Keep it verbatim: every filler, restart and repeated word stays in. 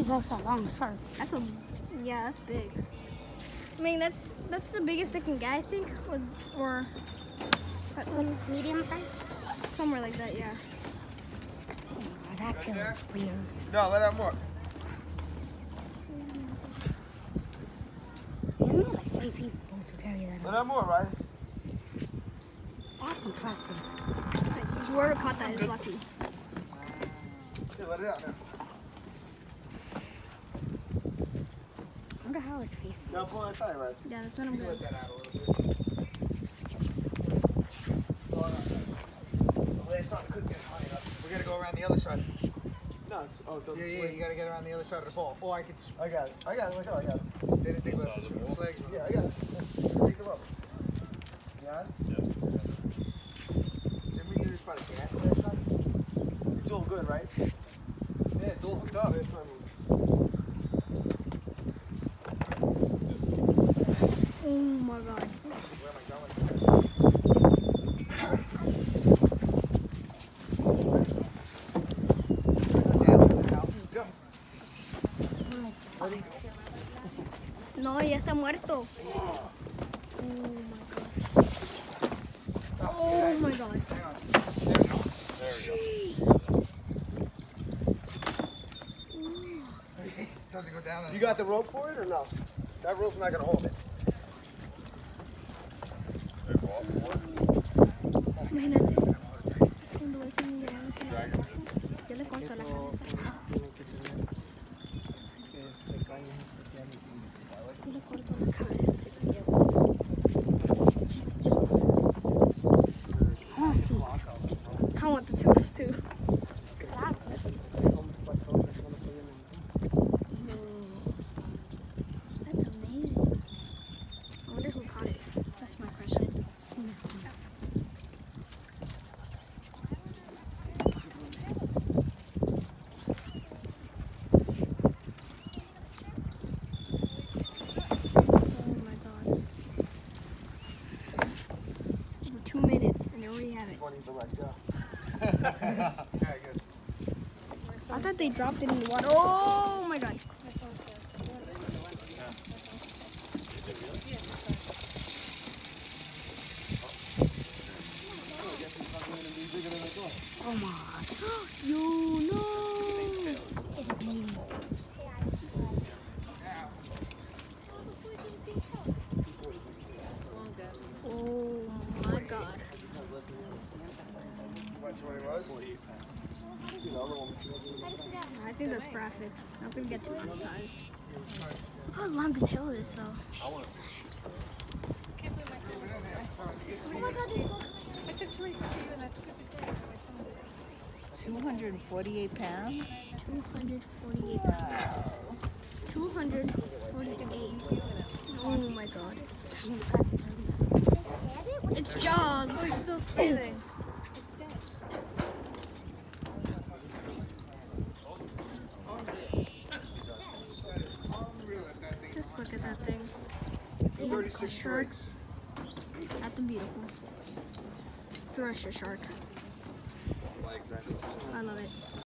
that's a long shark. That's a, yeah, that's big. I mean, that's that's the biggest they can get, I think, with, or Some medium size? somewhere like that, yeah. Oh, that's right weird. No, let out more. You need like three people to carry that. Let out more, right? That's impressive. Whoever caught that is lucky. Yeah, let it out now. I wonder how it's facing. Now pull that tie, right? Yeah, that's what I'm Let doing. that out a little bit. Oh, no. Well, it's not couldn't get high enough. We gotta go around the other side. No, it's oh, don't Yeah, yeah, swing. you gotta get around the other side of the ball. Oh, I could. I got it. I got it. Look out, I got it. They didn't think about the flags. Yeah, I got it. Take the rope. You got it? Yeah. Didn't we do this by the gas last time? It's all good, right? Yeah, it's all hooked up. It's not moving. Oh my god. Where am I going? Go. Let him go. No, ya está muerto. Oh my god. Oh my god. Doesn't go down. You got the rope for it or no? That rope's not gonna hold it. Imagínate. Cuando ves un grano que- yo le corto la cabeza. Yo le corto la cabeza si lo llevo. I want the tooth too. That's amazing. I wonder who caught it. That's my question. Oh my god. Over two minutes and I already have it. Funny, but let's go. Yeah, good. I thought they dropped it in the water. Oh my god. Oh my. You know. It's bleeding. Oh my god. That's what it was? I think that's graphic. Not gonna get too monetized. Look how long the tail is though. Oh my god, they broke. I took three for you and I took it today. two hundred forty-eight pounds? two hundred forty-eight pounds. two hundred forty-eight. Oh my god. It's Jaws. Oh, he's still breathing. Just look at that thing. thirty-six Sharks. That's beautiful. Thrush a shark. I love it.